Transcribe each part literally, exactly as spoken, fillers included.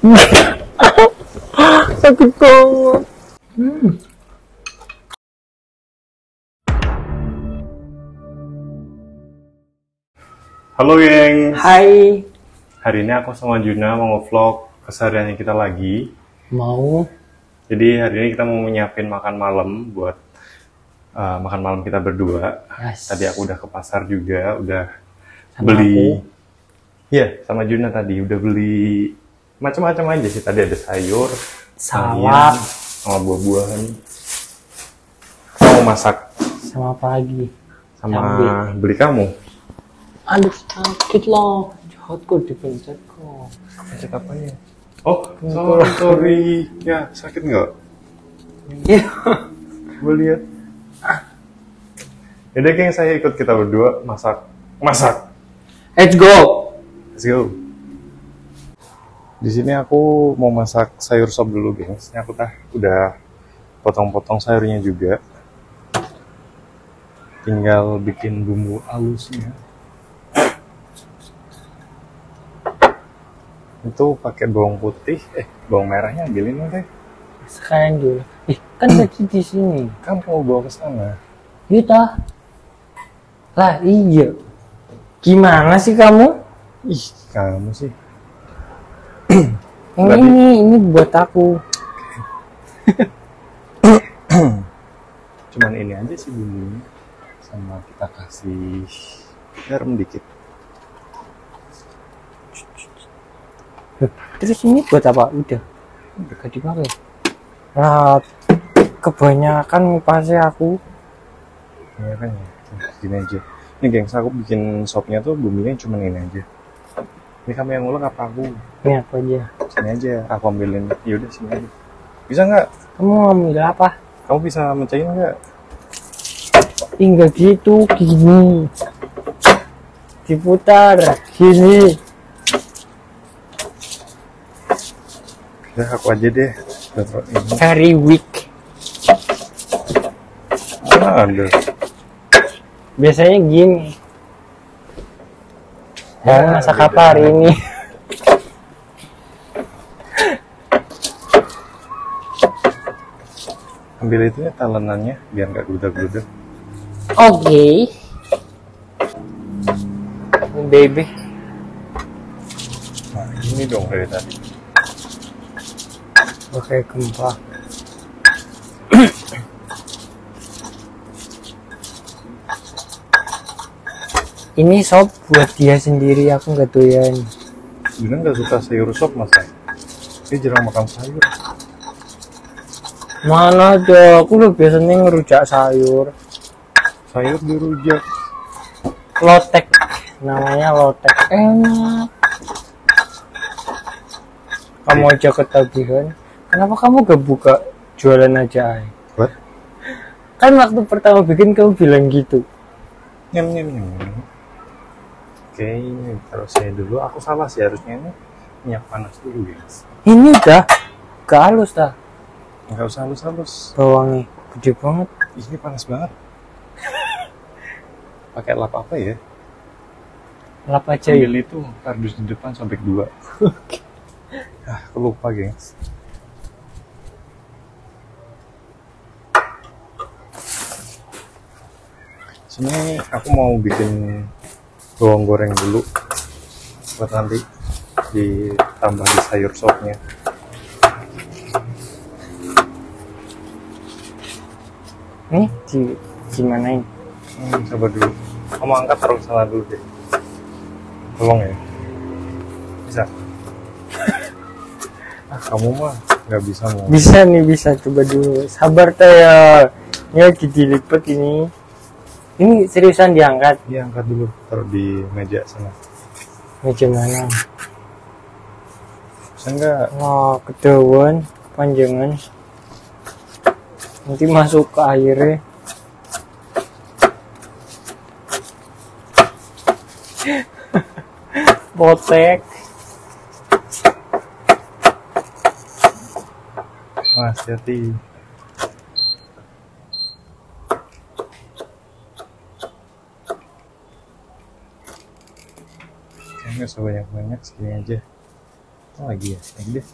Sakit banget. Hmm. Halo gengs. Hai. Hari ini aku sama Juna mau nge-vlog kesehariannya kita lagi. Mau. Jadi hari ini kita mau menyiapin makan malam buat uh, makan malam kita berdua. Yes. Tadi aku udah ke pasar juga, udah Sama beli. aku. Iya, sama Juna tadi udah beli macam-macam aja sih. Tadi ada sayur, salad, sama buah-buahan. Mau masak sama apa lagi? sama Cabai. beli kamu. Aduh, sakit loh. Jahat kok dipencet kok. Pencet apanya? Oh, sorry, sorry. Ya, sakit nggak? Iya. Gue lihat. Yaudah geng, saya ikut kita berdua masak. Masak. Let's go. Let's go. Di sini aku mau masak sayur sop dulu, gengs. Ini aku tah udah potong-potong sayurnya juga. Tinggal bikin bumbu halusnya. Itu pakai bawang putih, eh bawang merahnya ambilin deh. Sekarang dulu. Ih, kan tadi di sini. Kamu mau bawa ke sana? Iya. Lah iya. Gimana sih kamu? Ih, kamu sih. Yang Berarti- ini, ini buat aku. Cuman ini aja sih bumbunya. Sama kita kasih garam dikit. Terus ini buat apa? Udah. Udah gak dipakai. Nah, kebanyakan pasti aku. Ya kan ya, gini aja. Ini gengs, aku bikin sopnya tuh bumbunya cuma ini aja. Ini kamu yang ngulek apa aku? Ini apa aja? Sini aja, aku ambilin. Yaudah sini aja. Bisa nggak? Kamu ngambil apa? Kamu bisa mencahin nggak? Tinggal gitu, gini. Diputar, gini. Udah aku aja deh. Udah taruh ini. Very weak. Ah, ada. Biasanya gini. Ya, Mau masak beda. apa hari ini? Ambil itu ya talenannya biar nggak gludak-gludak. Oke. Baby. Nah, ini dong dari tadi. Oke, gempa. Ini sop buat dia sendiri, aku nggak doyan. Juna nggak suka sayur sop masa? Dia jarang makan sayur. Mana ada, aku udah biasanya ngerujak sayur. Sayur dirujak. Lotek, namanya lotek. Enak. Kamu aja ketagihan. Kenapa kamu gak buka jualan aja, Ay? What? Kan waktu pertama bikin kamu bilang gitu. Nyam nyam nyam. Oke, ini taruh saya dulu. Aku salah sih harusnya ini minyak panas dulu, guys. Ini udah gak halus dah Nggak usah halus-halus. bawangnya. Gede banget. Ini panas banget. Pakai lap apa ya? Lap aja ya. Ambil itu kardus di depan sobek dua. Ah, aku lupa, gengs. Sini aku mau bikin bawang goreng dulu buat nanti ditambah di sayur sopnya. Nih, di gimana ini? Hmm, sabar dulu. Kamu angkat taruh ke sana dulu deh. Tolong ya. Bisa. Ah, kamu mah nggak bisa mau. Bisa nih, bisa. Coba dulu. Sabar teh ya. Ini lagi dilipet ini. Ini seriusan diangkat. Iya, angkat dulu. Taruh di meja sana. Meja mana? Bisa nggak? Wah, ketahuan. Panjangan. Nanti masuk ke airnya. Potek. Mas, hati. Nggak usah banyak-banyak, segini aja. Oh, lagi ya, lagi deh.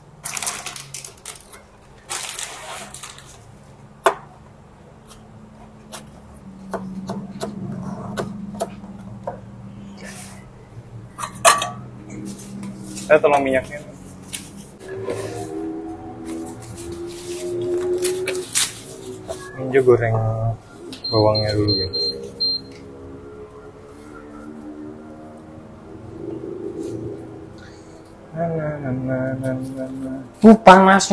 Saya tolong minyaknya. Ini goreng bawangnya dulu ya. Na, na, na, na, na, na, na. Uh, panasnya.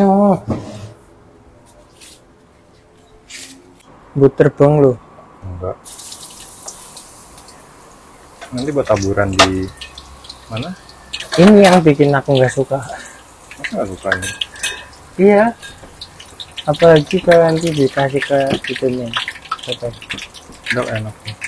Buat terbang loh. Enggak. Nanti buat taburan di mana? Ini yang bikin aku nggak suka. Masa nggak suka ini? Iya. Apalagi kalau nanti dikasih ke itunya. Apa? Enggak enak nih.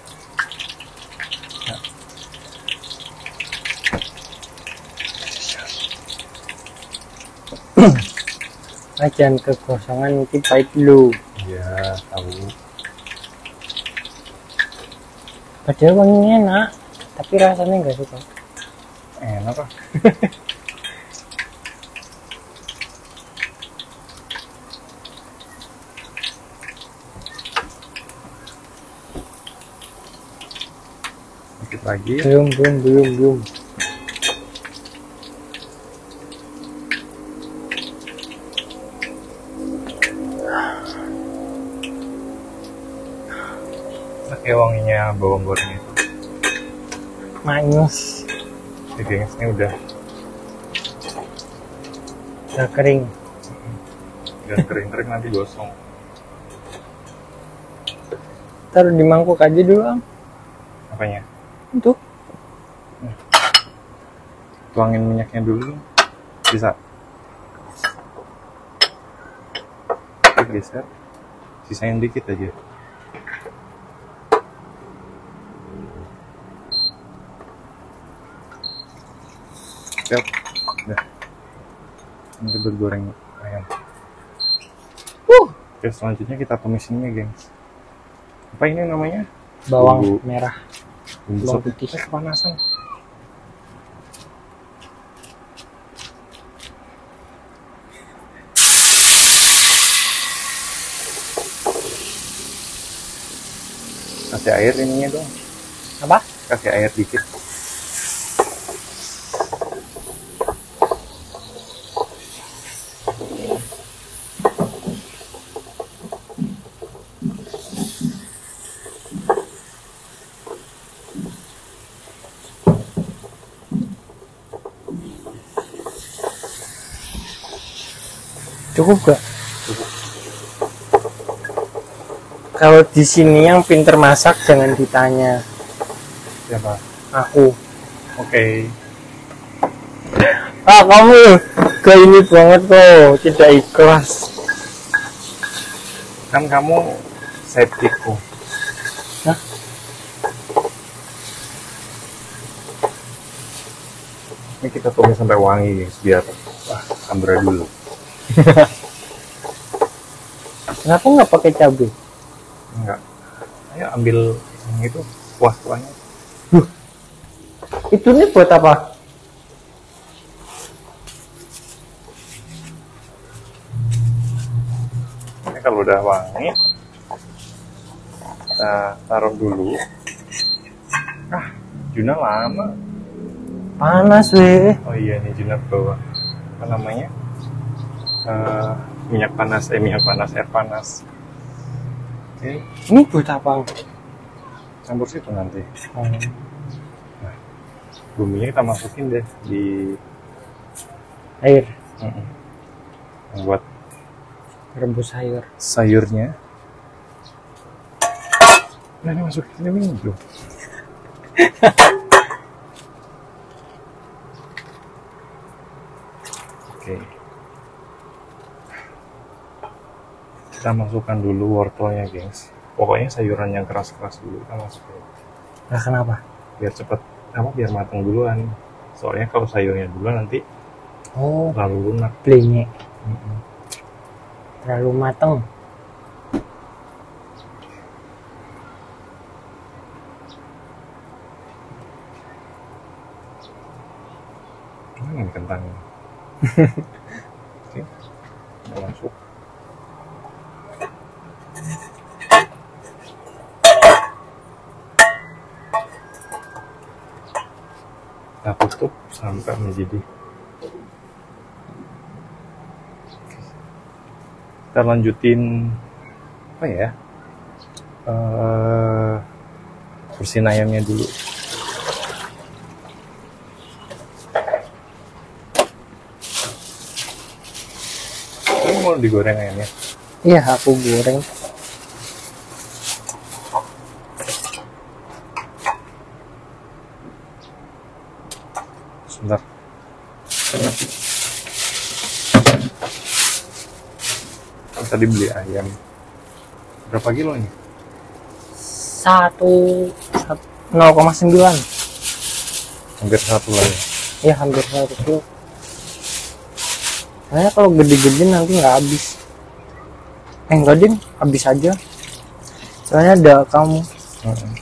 Jangan kekosongan nanti pahit dulu. Iya, tahu. Padahal wanginya enak, tapi rasanya nggak suka. Enak ah. Dikit lagi. Belum, belum, belum, belum. Kayak wanginya bawang goreng itu. Manis, Jadi gengsnya udah udah kering. udah kering-kering nanti gosong. Taruh di mangkuk aja dulu, Am. Apanya? Untuk Tuangin minyaknya dulu. Bisa. Oke, geser. Sisain dikit aja. Siap. Udah. Ini buat goreng ayam. uh, Oke, selanjutnya kita tumisinnya, gengs. Apa ini namanya? bawang Bumbu. merah. Bumbu Bawang sop. putih. Eh, kepanasan. Kasih air ininya dong. Apa? Kasih air dikit. Cukup gak? Kalau di sini yang pinter masak jangan ditanya. Siapa? Aku. Oke. Ah, kamu gak ini banget kok, tidak ikhlas. Kan kamu sidekickku. Hah? Ini kita tumis sampai wangi, guys, biar wah, sambra dulu. Kenapa nggak pakai cabai? Enggak. Ayo ambil yang itu kuah-kuahnya. Itu nih buat apa? Ini kalau udah wangi, kita taruh dulu. Ah, Juna lama. Panas weh. Oh iya, ini Juna bawa apa namanya? Eh, minyak panas, eh minyak panas, air panas. Oke, Ini buat apa? campur situ nanti. Oh. Bumbunya kita masukin deh di Air. mm-mm, yang buat Rebus sayur. sayurnya. Nah, ini masukin ini dulu. Oke. Kita masukkan dulu wortelnya, gengs. Pokoknya sayuran yang keras-keras dulu kita masukin. Nah, kenapa? Biar cepet, apa biar matang duluan. Soalnya kalau sayurnya duluan nanti Oh, terlalu lunak. blenye. Mm-mm. Terlalu mateng. Mana nih kentangnya? Oke, udah masuk. Kita tutup sampai mendidih. Kita lanjutin apa ya? Uh, bersihin ayamnya dulu. Ini mau digoreng ayamnya? Iya, aku goreng. Sebentar. Tadi beli ayam berapa kilo ini? Satu nol koma sembilan. Hampir satu lah ya. Iya, hampir satu kilo. Kayaknya kalau gede-gede nanti nggak habis. Eh enggak ding, habis aja. Soalnya ada kamu. Hmm.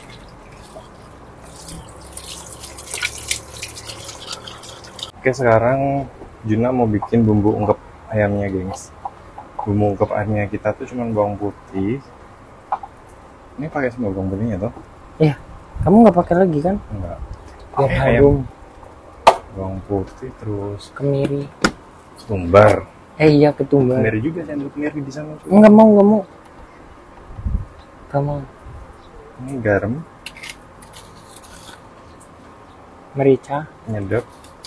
Oke, sekarang Juna mau bikin bumbu ungkep ayamnya, gengs. Bumbu ungkep ayamnya kita tuh cuman bawang putih. Ini pakai semua bawang putihnya toh? Iya, kamu nggak pakai lagi kan? Enggak. Biar Pakai harum. Bawang putih terus Kemiri. ketumbar. Eh iya, ketumbar. Kemiri juga, sendok kemiri di sana tuh. Enggak mau, enggak mau. Enggak mau. Ini garam, Merica. penyedap,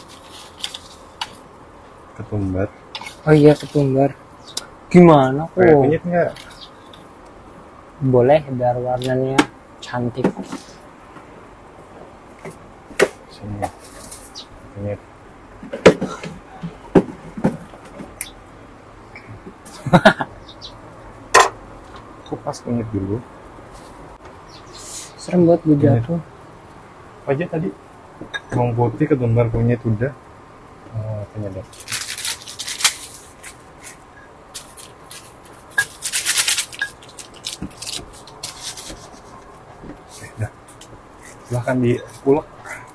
ketumbar. Oh iya, ketumbar. Gimana kok? Pakai kunyit nggak? Boleh, biar warnanya cantik. Sini. Kunyit. Kupas kunyit dulu. Serem buat gue jatuh. Apa aja tadi? Bawang putih, ketumbar, kunyit udah. Oh, penyedap. Oke, dah. Silahkan diulek.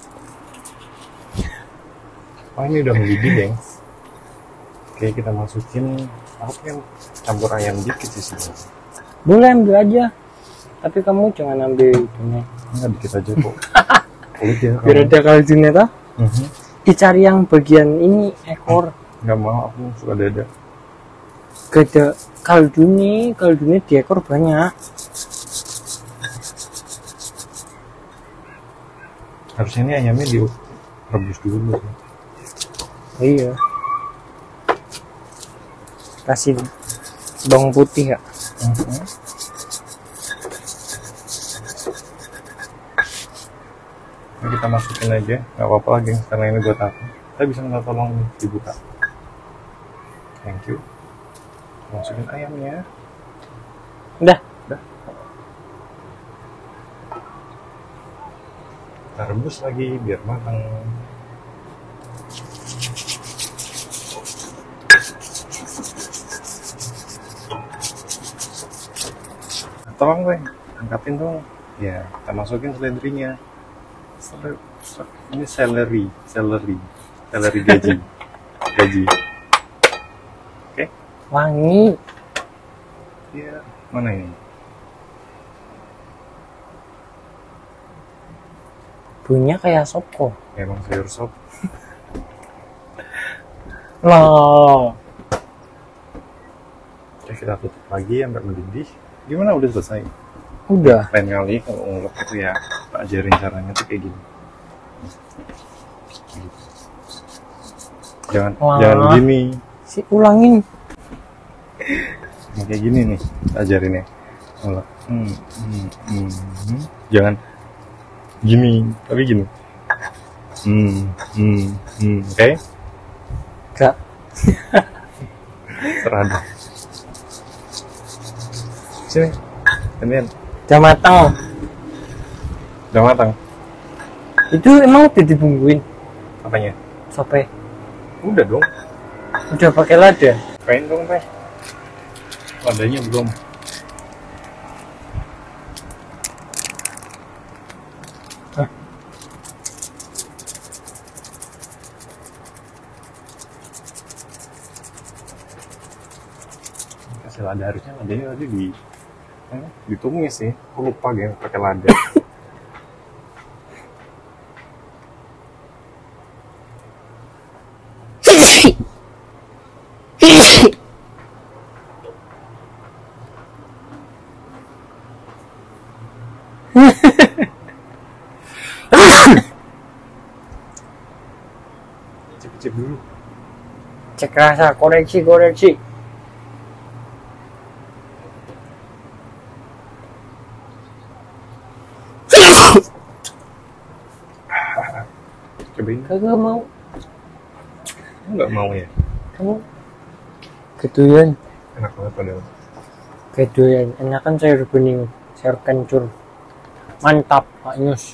Oh, ini udah mendidih, gengs. Oke, kita masukin. Aku pengen campur ayam dikit sih sini. Boleh ambil aja. Tapi kamu jangan ambil itunya. Enggak, dikit aja kok. Kulit ya. Biar ada kaldunya toh. Mhm. Dicari yang bagian ini ekor. Nggak mau, aku suka dada. Gak ada kaldu nih, kaldunya di ekor banyak. Harusnya ini ayamnya direbus dulu. Oh iya. Kasih bawang putih ya. Mhm. Ini kita masukin aja, nggak apa-apa lagi karena ini buat aku. Kita bisa minta tolong dibuka. Thank you. Masukin ayamnya. Udah. Udah. Kita rebus lagi biar matang. Nah, tolong gue, angkatin dong. Ya, kita masukin seledrinya. Sel- sel- Ini celery, celery, celery gaji, gaji. Oke, Wangi. iya. Mana ini? Bunyinya kayak sop kok. Emang sayur sop. Loh. Oke, kita tutup lagi sampai mendidih. Gimana, udah selesai? Udah. Lain kali kalau ngulek itu ya, tak ajarin caranya tuh kayak gini. Jangan, Wah. jangan gini. Si ulangin. Yang kayak gini nih, tak ajarin ya. Ngulek. Hmm, hmm, hmm, hmm. Jangan gini, tapi gini. Hmm, hmm, hmm. Oke? Okay? Gak. Serada. Sini, gantian. Udah matang. Udah matang. Itu emang udah dibumbuin Apanya? sope. Udah dong. Udah pakai lada. Kain dong, Teh. Ladanya belum. Hah? kasih lada, harusnya ladanya tadi di eh, ditumis sih. Aku lupa geng pakai lada. Cek-cek dulu. Cek rasa, koreksi koreksi. Cobain. Kagak mau. Nggak mau ya? Kamu kedoyan. Enak banget padahal. Kedoyan. Enakan sayur bening, sayur kencur. Mantap, Pak Yus.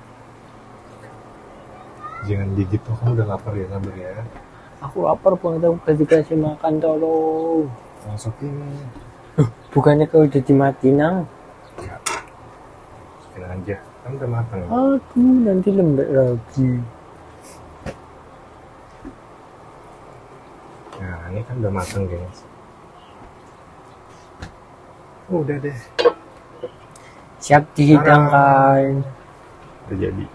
Jangan digigit, kamu udah lapar ya, sabar ya. Aku lapar banget, aku gak dikasih makan, tolong. Masukin. Huh, bukannya kau udah dimati, Nang? Ya. Masukin aja, kan udah matang. Aduh, nanti lembek lagi. Nah, ini kan udah matang, guys. Oh, udah deh. Siap dihidangkan. Udah jadi.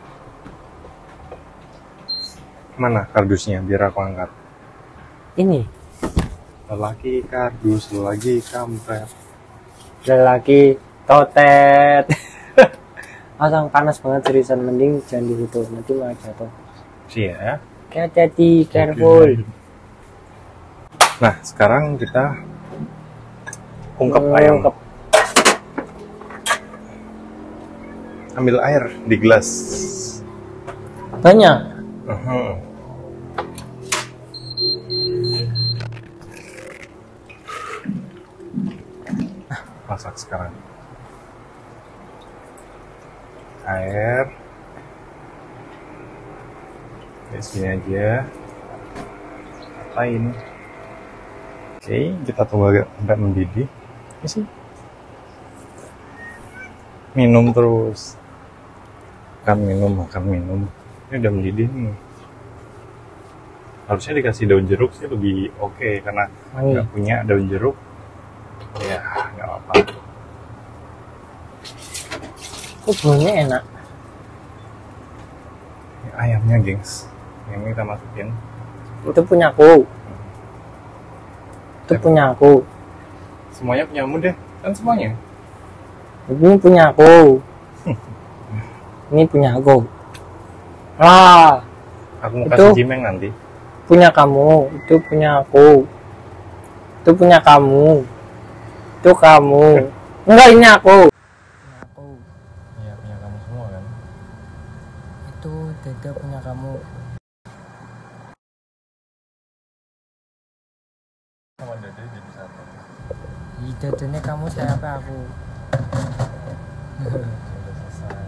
Mana kardusnya biar aku angkat? Ini Lelaki kardus, lelaki kampret. lelaki totet. Asang panas banget seriusan, mending jangan ditutup, nanti malah jatuh. Sih ya. Hati-hati, careful. Nah, sekarang kita ungkep Hmm, ayam. ungkep. Ambil air di gelas. Banyak. Uhum. Masak sekarang. Air. Di sini aja. Apa ini? Oke, kita tunggu agak sampai mendidih. Ini sih. Minum terus. Makan minum, makan minum. Ini udah mendidih nih. Harusnya dikasih daun jeruk sih lebih oke okay, karena Wangi. nggak punya daun jeruk. Ya nggak apa. Kok baunya enak? Ini ayamnya, gengs. Yang ini kita masukin. Itu punyaku. Itu punyaku. Semuanya punyamu deh, kan semuanya. Ini punyaku. Ini punyaku. Ah, Aku mau Itu- kasih Jimeng nanti. punya kamu. Itu punya aku. Itu punya kamu. Itu kamu. Enggak, ini aku. Punya aku. Iya punya kamu semua kan. Itu Dada punya kamu. Sama Dede jadi satu. Di dadanya kamu, saya apa aku? Sudah selesai.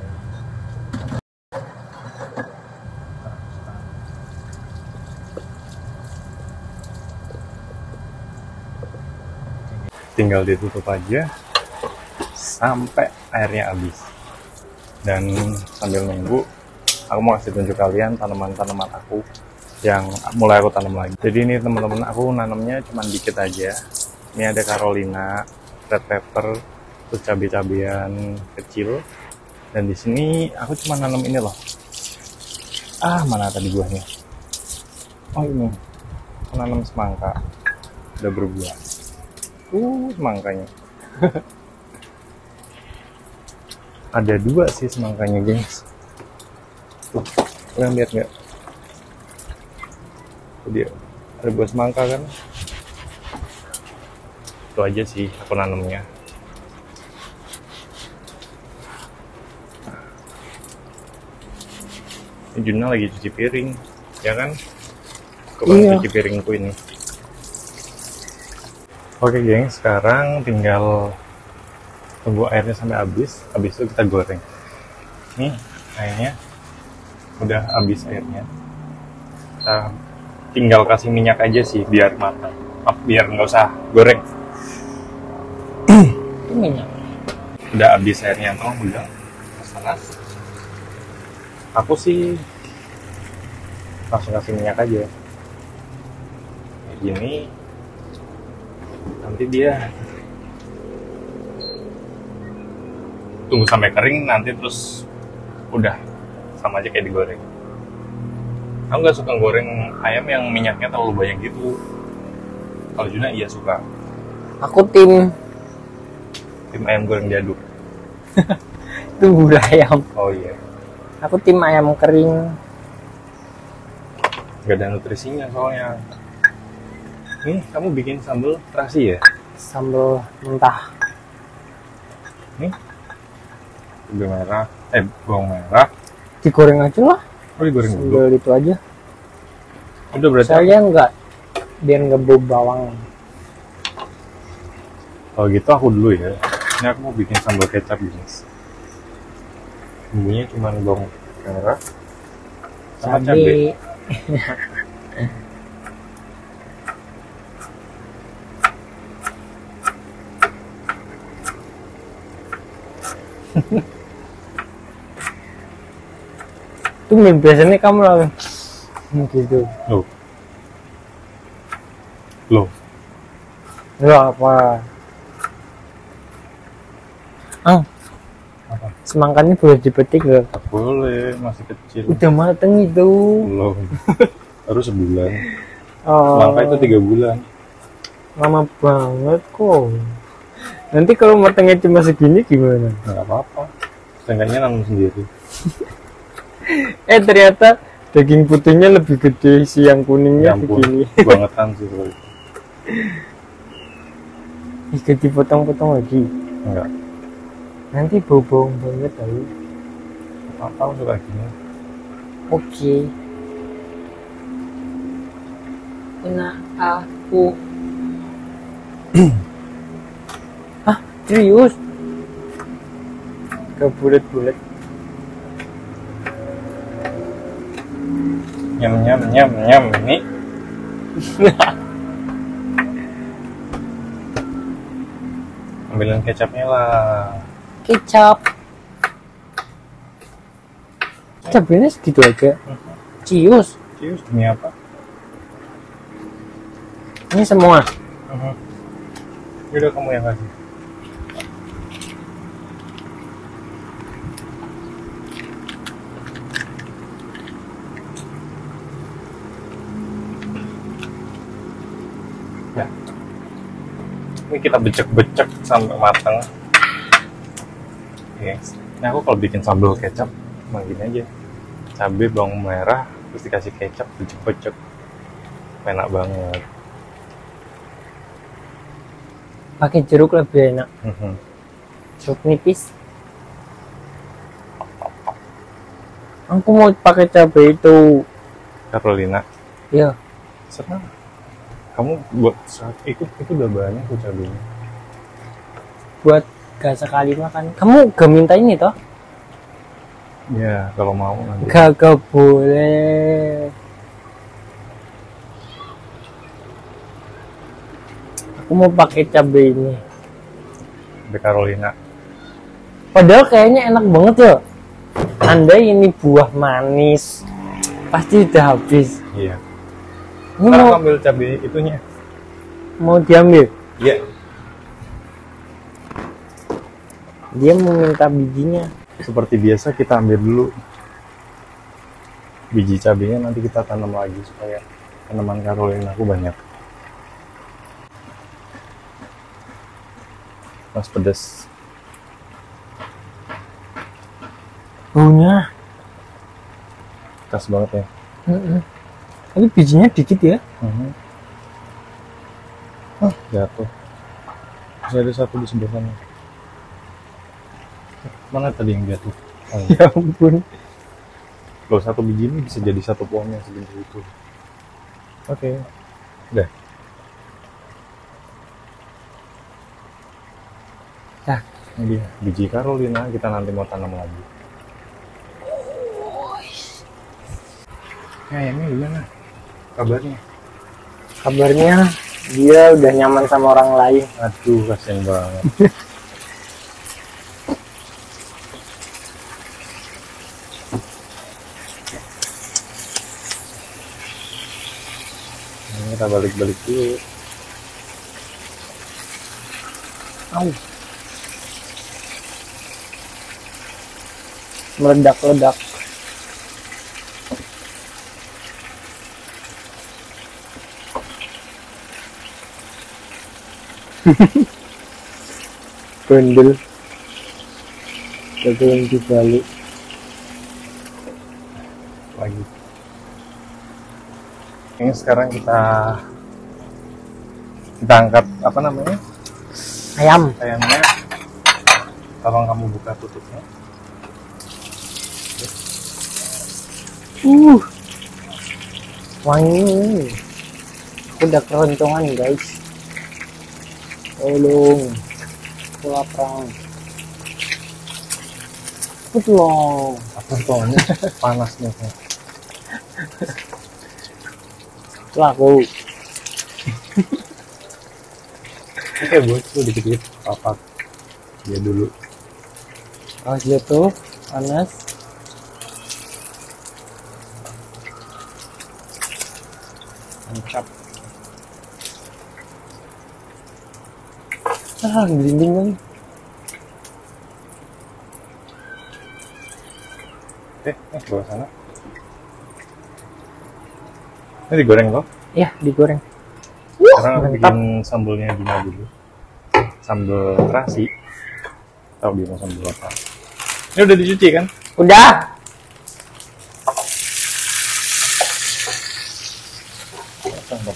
Tinggal ditutup aja sampai airnya habis. Dan sambil nunggu, aku mau kasih tunjuk kalian tanaman-tanaman aku yang mulai aku tanam lagi. Jadi ini teman-teman, aku nanamnya cuma dikit aja. Ini ada Carolina, red pepper, terus cabai-cabian kecil. Dan di sini aku cuma nanam ini loh. Ah, mana tadi buahnya? Oh ini, aku nanam semangka, udah berbuah. Uh, semangkanya. Ada dua sih semangkanya, gengs. Tuh, kalian lihat nggak? Tuh dia, ada buah semangka kan? Itu aja sih aku nanamnya. Ini Juna lagi cuci piring, ya kan? Coba Iya. cuci piringku ini. Oke geng, sekarang tinggal tunggu airnya sampai habis. Habis itu kita goreng. Nih airnya udah habis airnya. Kita tinggal kasih minyak aja sih biar matang. Oh, biar nggak usah goreng. Itu minyak. Udah habis airnya tuh, udah panas. Aku sih langsung kasih minyak aja. Kayak gini. Nanti dia tunggu sampai kering nanti terus udah sama aja kayak digoreng. Aku nggak suka goreng ayam yang minyaknya terlalu banyak gitu. Kalau Juna iya suka. Aku tim Tim ayam goreng diaduk. itu bubur ayam. Oh iya. Aku tim ayam kering. Gak ada nutrisinya soalnya. Nih, kamu bikin sambal terasi ya? Sambal mentah. Nih, cabai merah, eh bawang merah. Digoreng aja lah. Oh digoreng dulu. Sambal itu aja. Udah berarti. Saya enggak, biar nggak bau bawang. Kalau gitu aku dulu ya. Ini aku mau bikin sambal kecap guys. Bumbunya cuma bawang merah sama cabai. Itu biasanya kamu langsung gitu. Loh. Loh. Loh apa? Ah, Apa? semangkanya boleh dipetik gak? Tak boleh, masih kecil. Udah mateng itu. Belum. Harus sebulan. Oh, Semangka itu tiga bulan. lama banget kok. Nanti kalau matengnya cuma segini gimana? Nggak apa-apa. Seenggaknya nanam sendiri. Eh ternyata daging putihnya lebih gede, si yang kuningnya Ya ampun, segini. bangetan sih kalau itu. Ih, dipotong-potong lagi. Enggak. Nanti bau-bau banget tau. Apa aku suka gini. Oke. Enak aku. Hah, serius? Gak bulat-bulat. Nyam nyam nyam nyam ini. Ambilin kecapnya lah. Kecap. Cabenya segitu aja. Cius. Cius demi apa? Ini semua. Uh-huh. Yaudah kamu yang kasih. Ya. Ini kita becek-becek sampai matang. Oke. Nah aku kalau bikin sambal kecap cuma gini aja. Cabai, bawang merah, terus dikasih kecap, becek-becek. Enak banget. Pakai jeruk lebih enak. Mhm. Jeruk nipis. Aku mau pakai cabai itu. Carolina. Ya, Serah. Kamu buat saat itu itu udah banyak tuh cabenya. buat gak sekali makan. Kamu gak minta ini toh? Ya kalau mau nanti. Gak, gak boleh. Aku mau pakai cabai ini. Cabai Carolina. Padahal kayaknya enak banget ya. Andai ini buah manis, pasti udah habis. Iya. Ini Ntar mau, aku ambil cabai itunya. mau diambil. Iya. Dia mau minta bijinya. Seperti biasa kita ambil dulu biji cabenya, nanti kita tanam lagi supaya tanaman Carolina aku banyak. Mas pedas. Baunya. Khas banget ya. Mm-mm. Tapi bijinya dikit ya. Mhm. Ah, jatuh. Masih ada satu di sebelah sana. Mana tadi yang jatuh? Oh, iya. Ya ampun. Kalau satu biji ini bisa jadi satu pohon yang segede itu. Oke. Udah. Nah, Ini dia biji Carolina, kita nanti mau tanam lagi. Ya, ini gimana kabarnya? kabarnya dia udah nyaman sama orang lain. Aduh, kasihan banget. Ini kita balik-balik dulu. Au. meledak-ledak. Bendel dagelan dibalik lagi. Ini sekarang kita kita angkat apa namanya, ayam. ayamnya. Tolong kamu buka tutupnya. Uh, wangi. Aku udah keroncongan guys. Tolong, aku lapar. Betul. Apa soalnya panas nih. Laku. Oke bos, tuh dikit-dikit apa dia dulu. Oh gitu, panas. Mantap. Ah, gelinding banget. Eh, eh, bawa sana. Ini digoreng loh. Ya, digoreng. Sekarang aku mantap. bikin sambelnya Gina dulu. Sambel terasi. Tahu dia mau sambel apa? Ini udah dicuci kan? Udah. Sambel.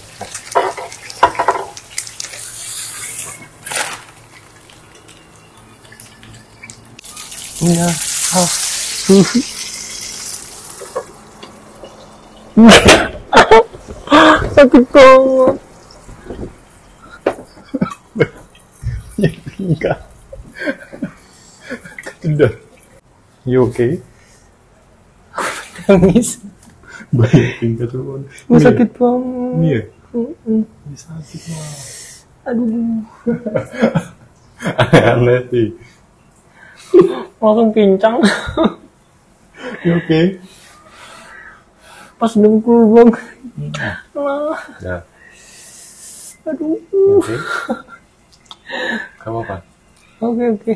Iya. Oh. Sakit banget. Enggak. Udah. You okay? Nangis. Banyak tingkat tuh. Gue sakit banget. Ini ya? Mm-mm. Ini sakit mah. Aduh. Aneh sih. Langsung pincang. You okay? Pas dengkul bang. Lah. Ya. Aduh. You okay? Kamu apa? Oke oke.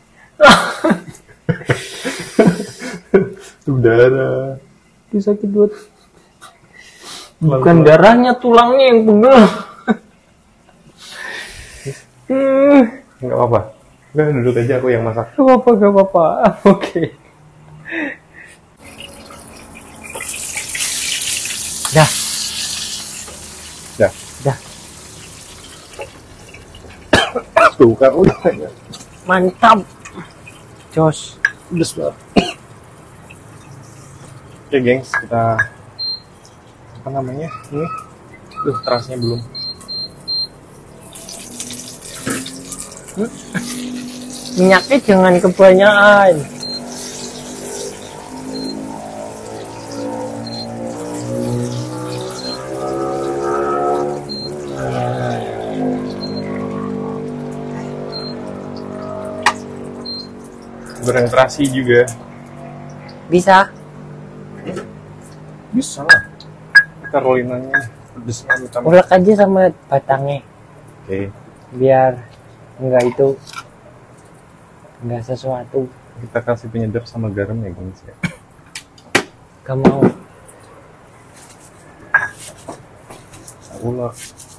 Itu darah. Itu sakit banget. Bukan darahnya, tulangnya yang pegel. Hmm. Enggak apa-apa. Udah duduk aja, aku yang masak. Gak apa-apa, gak apa-apa. Oke. Dah. Dah. Dah. Tuh kan udah. Mantap. Jos. Pedes banget. Oke gengs, kita apa namanya ini? Duh, terasnya belum. Minyaknya jangan kebanyakan. Goreng terasi juga. Bisa. Bisa lah. Carolinanya pedesnya minta. Ulek aja sama batangnya. Oke, Biar enggak itu. Enggak sesuatu. kita kasih penyedap sama garam ya gengs ya. Gak mau. Aku lah.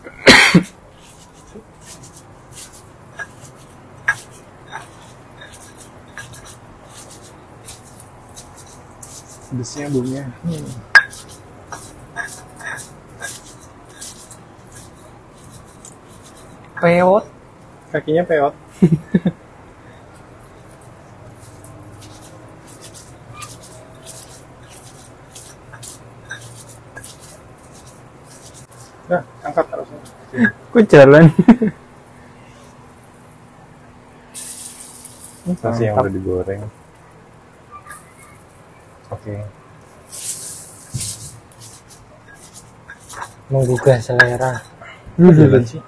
Pedesnya bumbunya. Hmm. Peot. Kakinya peot. Nah, angkat harusnya. Kok jalan? Nasi yang udah digoreng. Oke. Menggugah selera. Lu jalan sih.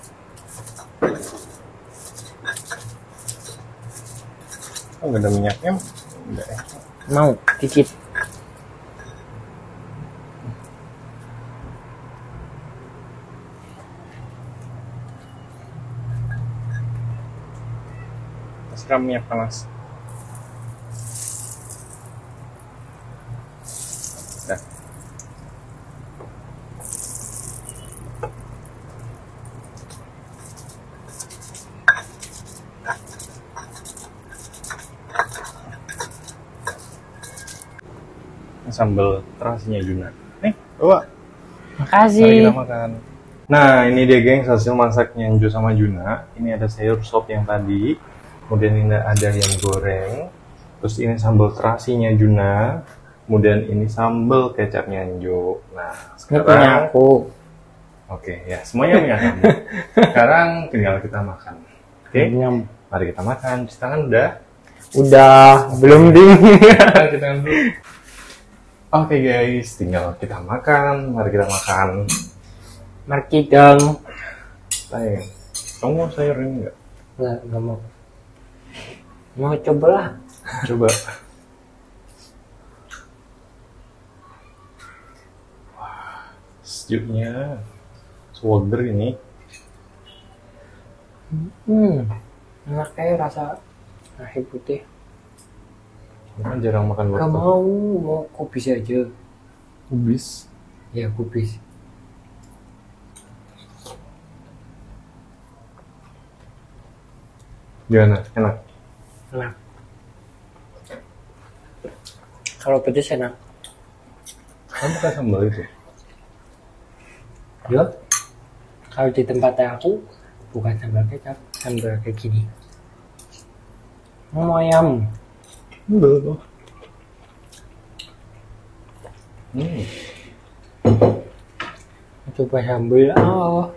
Oh, nggak ada minyaknya? Enggak ya. Mau dikit. Siram minyak panas. sambal terasinya Juna. Nih, bawa. Mari Makasih. kita makan. Nah, ini dia geng hasil masaknya Njo sama Juna. Ini ada sayur sop yang tadi, kemudian ini ada ayam goreng, terus ini sambal terasinya Juna, kemudian ini sambal kecapnya Njo. Nah, Ini punya sekarang aku. oke ya, semuanya punya kamu. Sekarang tinggal kita makan. Oke, Nyam. mari kita makan. Cuci tangan udah. Udah, belum dingin. Cuci tangan dulu. Oke guys, tinggal kita makan. Mari kita makan. Marki dong. Sayang, kamu mau sayur ini nggak? Nggak, nggak mau. Mau coba lah. Coba. Wah, sejuknya. Swagger ini. Hmm, enak kayak rasa nasi putih. Kan jarang makan Gak wortel. mau, mau kubis aja. Kubis. Ya kubis. Gimana? Enak. Enak. Kalau pedes enak. Kamu pakai sambal itu? Ya. Kalau di tempatnya aku bukan sambal kecap, sambal kayak gini. Mau ayam. Enggak tuh. Hmm. Coba sambal. Oh.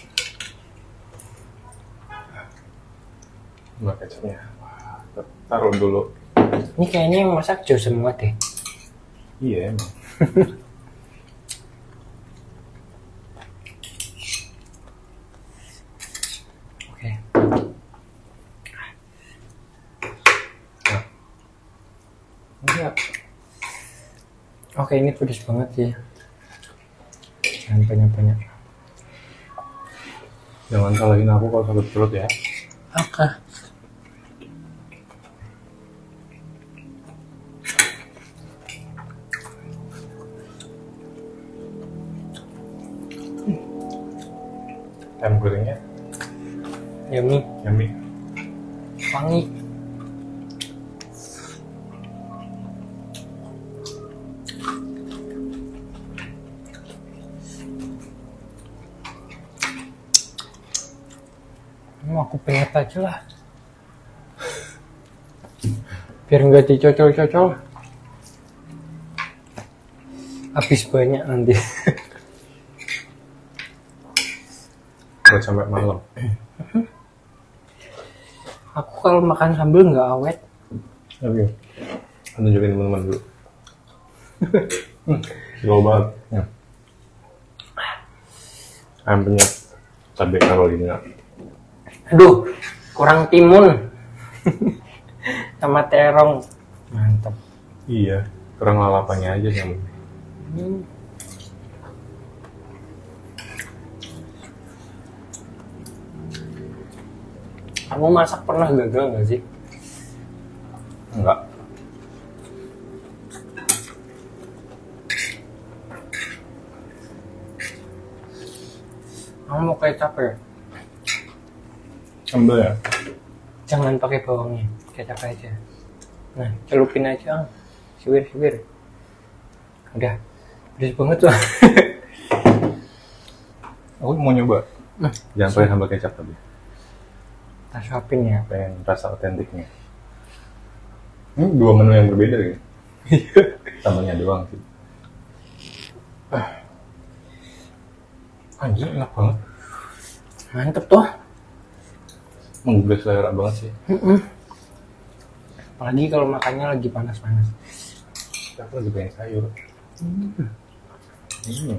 Mbak kecapnya. Wah, taruh dulu. Ini kayaknya yang masak Jo semua deh. Iya emang. Oke. Enggak. Oke, ini pedes banget sih. Jangan banyak-banyak. Jangan salahin aku kalau sakit perut ya. Oke. Ayam gorengnya Yummy, yummy. wangi. Mau aku pengen aja lah. Biar nggak dicocol-cocol. Habis banyak nanti. Buat sampai malam. Aku kalau makan sambal nggak awet. Oke. Tunjukin teman-teman dulu. Hmm, slow banget. Ya. Ayam penyet cabai Carolina. Aduh, kurang timun. Sama terong. Mantap. Iya, kurang lalapannya aja yang. Hmm. Kamu masak pernah gagal nggak sih? Enggak. Kamu mau kecap ya? Sambal ya? Jangan pakai bawangnya, kecap aja. Nah, celupin aja, siwir-siwir. Udah, pedes banget tuh. Aku mau nyoba. Nah, Jangan pakai sambal kecap tapi. kita suapin ya. Pengen rasa otentiknya. Ini dua menu yang berbeda gitu. Sambalnya doang sih. Anjir enak banget. Mantep tuh. Menggugah selera banget sih. Mm-mm. Apalagi kalau makannya lagi panas-panas. Aku lagi pengen sayur. Hmm. Hmm.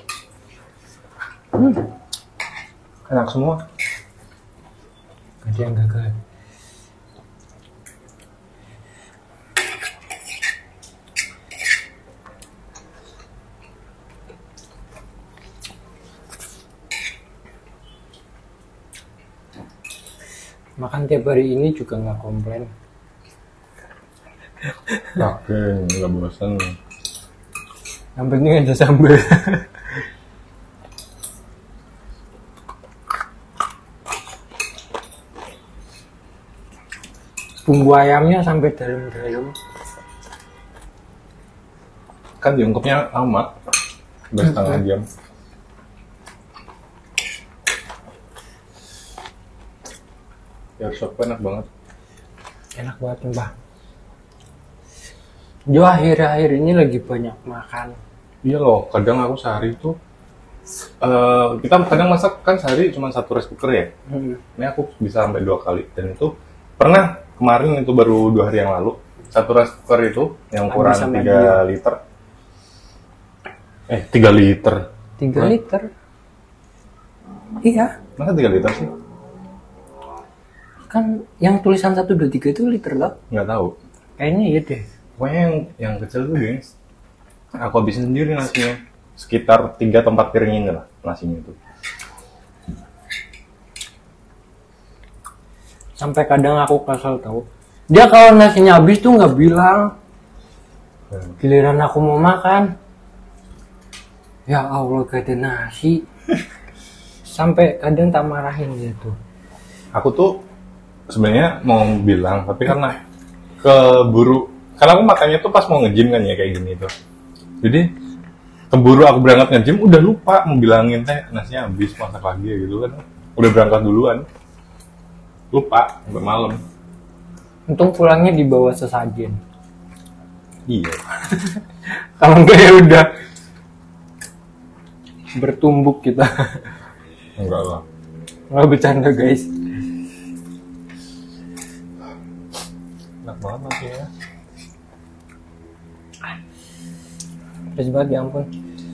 Hmm. Enak semua. Gak ada yang gagal. Makan tiap hari ini juga nggak komplain. Yakin, nggak bosan. Yang penting ada sambal. Bumbu ayamnya sampai dalam-dalam. Kan diungkepnya lama, udah setengah jam. Ya sop enak banget. Enak banget nih bang. Jo akhir-akhir ini lagi banyak makan. Iya loh, kadang aku sehari itu eh kita kadang masak kan sehari cuma satu rice cooker ya. Hmm. Ini aku bisa sampai dua kali dan itu pernah kemarin itu baru dua hari yang lalu satu rice cooker itu yang Habis ukuran sama tiga dia. liter. Eh tiga liter. tiga Hah? liter. Iya. Masa tiga liter sih? Kan yang tulisan satu dua tiga itu liter loh. Nggak tahu. Kayaknya iya deh. Pokoknya yang yang kecil tuh guys. Aku habisin sendiri nasinya. Sekitar tiga atau empat piring ini lah nasinya itu. Sampai kadang aku kesel tahu. Dia kalau nasinya habis tuh nggak bilang. Hmm. Giliran aku mau makan. Ya Allah gak ada nasi. Sampai kadang tak marahin dia tuh. Aku tuh sebenarnya mau bilang tapi karena keburu karena aku makannya tuh pas mau nge-gym kan ya kayak gini tuh. Jadi keburu aku berangkat nge-gym udah lupa mau bilangin teh nasinya habis masak lagi ya gitu kan. Udah berangkat duluan. Lupa sampai malam. Untung pulangnya dibawa sesajen. Iya. Kalau enggak ya udah bertumbuk kita. Enggak lah. Nggak bercanda guys. Enak banget nasinya. Terus banget ya ampun.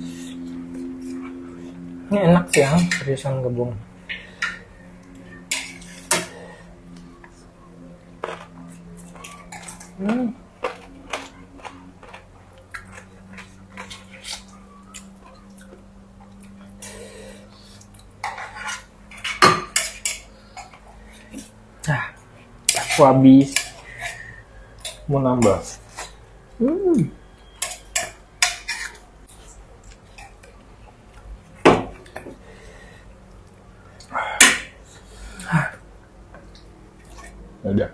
Ini enak sih ya, seriusan gabung. Hmm. Nah, aku habis. Mau nambah. Hmm. Ya udah.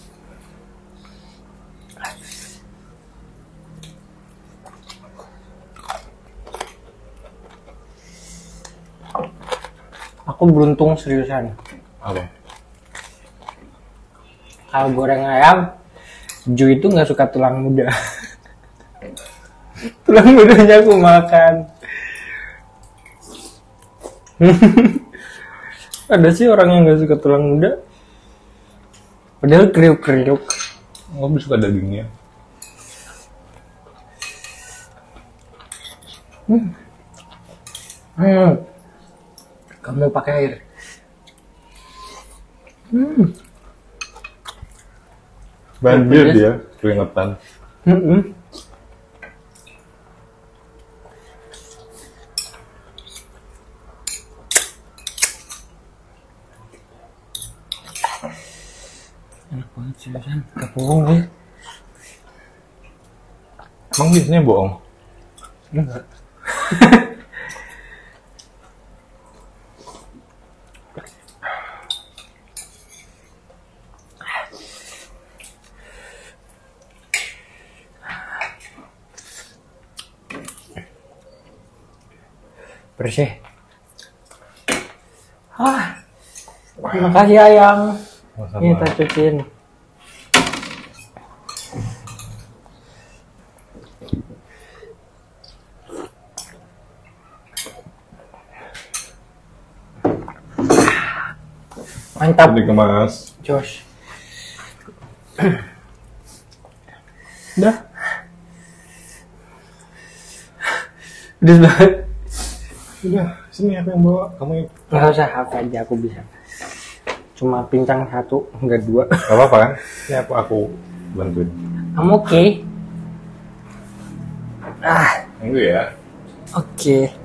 Aku beruntung seriusan. Apa? Kalau goreng ayam, Ju itu nggak suka tulang muda. Tulang mudanya aku makan. Ada sih orang yang nggak suka tulang muda. Padahal kriuk-kriuk. Aku lebih suka dagingnya. Hmm. Hmm. Kamu pakai air. Hmm. Banjir Pedes. dia, keringetan. Hmm. Enak banget sih kan, gak bohong ya. Emang biasanya bohong? Enggak. Bersih. Ah, terima kasih ayang. Sama-sama. Ini tak cuciin. Mantap, Dikemas. Josh. Udah. Udah banget. Udah, sini aku yang bawa. Kamu yang... Nggak usah, aku aja, aku bisa. Cuma pincang satu, enggak dua. Gak apa-apa kan? Ini aku, aku bantuin. Kamu oke? Ah, Enggak ya? oke.